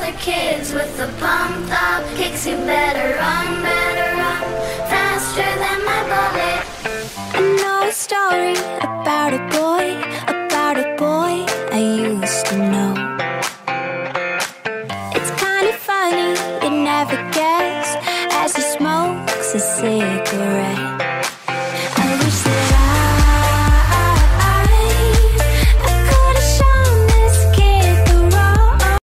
other kids with the pumped up kicks. You better run faster than my bullet. I know a story about a boy I used to know. It's kind of funny, you'd never guess, as he smokes a cigarette.